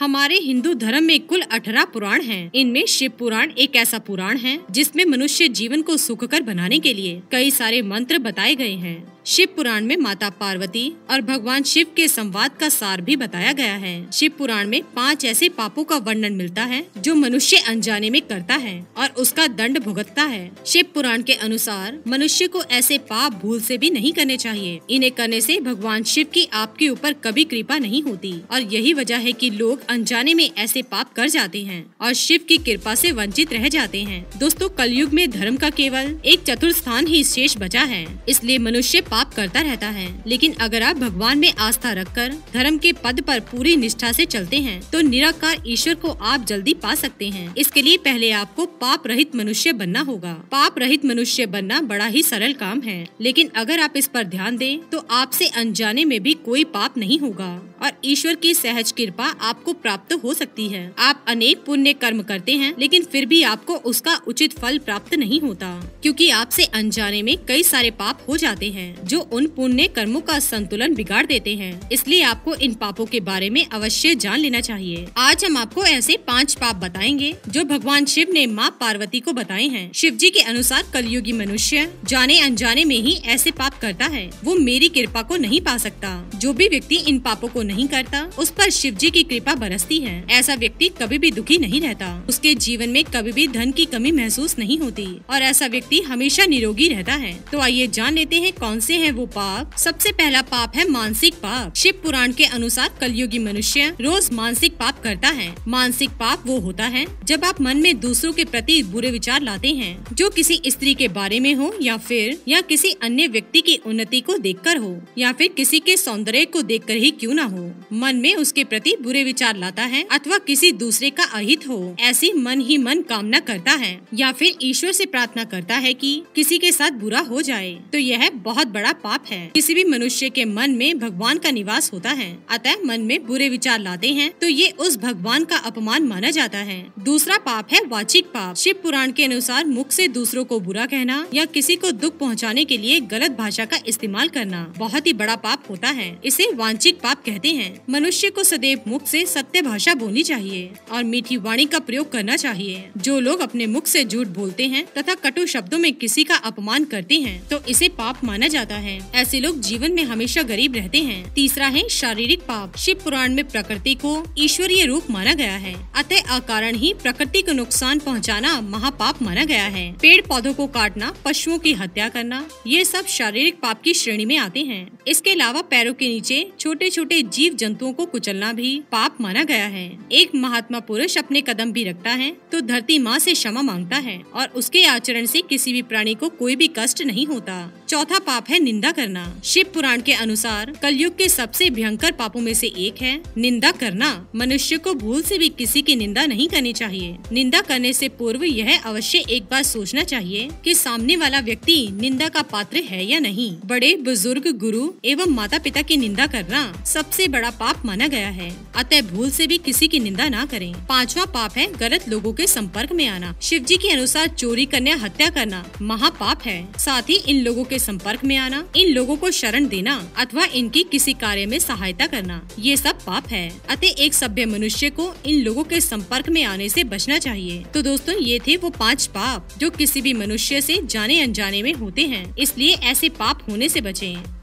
हमारे हिंदू धर्म में कुल 18 पुराण हैं। इनमें शिव पुराण एक ऐसा पुराण है जिसमें मनुष्य जीवन को सुखकर बनाने के लिए कई सारे मंत्र बताए गए हैं। शिव पुराण में माता पार्वती और भगवान शिव के संवाद का सार भी बताया गया है। शिव पुराण में 5 ऐसे पापों का वर्णन मिलता है जो मनुष्य अनजाने में करता है और उसका दंड भुगतता है। शिव पुराण के अनुसार मनुष्य को ऐसे पाप भूल से भी नहीं करने चाहिए। इन्हें करने से भगवान शिव की आपके ऊपर कभी कृपा नहीं होती और यही वजह है कि लोग अनजाने में ऐसे पाप कर जाते हैं और शिव की कृपा से वंचित रह जाते हैं। दोस्तों, कलयुग में धर्म का केवल एक चतुर्थ स्थान ही शेष बचा है, इसलिए मनुष्य पाप करता रहता है। लेकिन अगर आप भगवान में आस्था रखकर धर्म के पद पर पूरी निष्ठा से चलते हैं तो निराकार ईश्वर को आप जल्दी पा सकते हैं। इसके लिए पहले आपको पाप रहित मनुष्य बनना होगा। पाप रहित मनुष्य बनना बड़ा ही सरल काम है, लेकिन अगर आप इस पर ध्यान दें तो आपसे अनजाने में भी कोई पाप नहीं होगा और ईश्वर की सहज कृपा आपको प्राप्त हो सकती है। आप अनेक पुण्य कर्म करते हैं लेकिन फिर भी आपको उसका उचित फल प्राप्त नहीं होता, क्योंकि आपसे अनजाने में कई सारे पाप हो जाते हैं जो उन पुण्य कर्मों का संतुलन बिगाड़ देते हैं। इसलिए आपको इन पापों के बारे में अवश्य जान लेना चाहिए। आज हम आपको ऐसे 5 पाप बताएंगे जो भगवान शिव ने माँ पार्वती को बताए हैं। शिव जी के अनुसार कलयुगी मनुष्य जाने अनजाने में ही ऐसे पाप करता है, वो मेरी कृपा को नहीं पा सकता। जो भी व्यक्ति इन पापों को नहीं करता उस पर शिव जी की कृपा बरसती है। ऐसा व्यक्ति कभी भी दुखी नहीं रहता, उसके जीवन में कभी भी धन की कमी महसूस नहीं होती और ऐसा व्यक्ति हमेशा निरोगी रहता है। तो आइए जान लेते हैं कौन से हैं वो पाप। सबसे पहला पाप है मानसिक पाप। शिव पुराण के अनुसार कलयुगी मनुष्य रोज मानसिक पाप करता है। मानसिक पाप वो होता है जब आप मन में दूसरों के प्रति बुरे विचार लाते हैं, जो किसी स्त्री के बारे में हो या किसी अन्य व्यक्ति की उन्नति को देखकर हो या फिर किसी के सौंदर्य को देखकर ही क्यों न हो, मन में उसके प्रति बुरे विचार लाता है अथवा किसी दूसरे का अहित हो ऐसी मन ही मन कामना करता है या फिर ईश्वर से प्रार्थना करता है कि किसी के साथ बुरा हो जाए, तो यह बहुत बड़ा पाप है। किसी भी मनुष्य के मन में भगवान का निवास होता है, अतः मन में बुरे विचार लाते हैं तो ये उस भगवान का अपमान माना जाता है। दूसरा पाप है वाचिक पाप। शिव पुराण के अनुसार मुख से दूसरों को बुरा कहना या किसी को दुख पहुंचाने के लिए गलत भाषा का इस्तेमाल करना बहुत ही बड़ा पाप होता है। इसे वांछित पाप कहते हैं। मनुष्य को सदैव मुख से सत्य भाषा बोलनी चाहिए और मीठी वाणी का प्रयोग करना चाहिए। जो लोग अपने मुख से झूठ बोलते हैं तथा कटु शब्दों में किसी का अपमान करते हैं तो इसे पाप माना जाता है। ऐसे लोग जीवन में हमेशा गरीब रहते हैं। तीसरा है शारीरिक पाप। शिव पुराण में प्रकृति को ईश्वरीय रूप माना गया है, अतः अकारण ही प्रकृति को नुकसान पहुंचाना महापाप माना गया है। पेड़ पौधों को काटना, पशुओं की हत्या करना, ये सब शारीरिक पाप की श्रेणी में आते हैं। इसके अलावा पैरों के नीचे छोटे छोटे जीव जंतुओं को कुचलना भी पाप माना गया है। एक महात्मा पुरुष अपने कदम भी रखता है तो धरती माँ से क्षमा मांगता है और उसके आचरण से किसी भी प्राणी को कोई भी कष्ट नहीं होता। चौथा पाप है निंदा करना। शिव पुराण के अनुसार कलयुग के सबसे भयंकर पापों में से एक है निंदा करना। मनुष्य को भूल से भी किसी की निंदा नहीं करनी चाहिए। निंदा करने से पूर्व यह अवश्य एक बार सोचना चाहिए कि सामने वाला व्यक्ति निंदा का पात्र है या नहीं। बड़े बुजुर्ग, गुरु एवं माता पिता की निंदा करना सबसे बड़ा पाप माना गया है, अतः भूल से भी किसी की निंदा ना करें। पांचवा पाप है गलत लोगों के संपर्क में आना। शिव जी के अनुसार चोरी करना, हत्या करना महापाप है। साथ ही इन लोगों के संपर्क में आना, इन लोगों को शरण देना अथवा इनकी किसी कार्य में सहायता करना, ये सब पाप है। अतः एक सभ्य मनुष्य को इन लोगों के संपर्क में आने से बचना चाहिए। तो दोस्तों, ये थे वो 5 पाप जो किसी भी मनुष्य से जाने अनजाने में होते हैं, इसलिए ऐसे पाप होने से बचें।